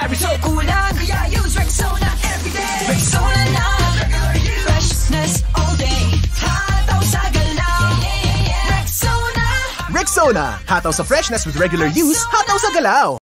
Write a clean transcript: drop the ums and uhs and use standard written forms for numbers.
so kulang, kaya use Rexona everyday. Rexona na, regular use. Freshness all day, hataw sa galaw. Rexona. Rexona, hataw sa freshness with regular use, hataw sa galaw.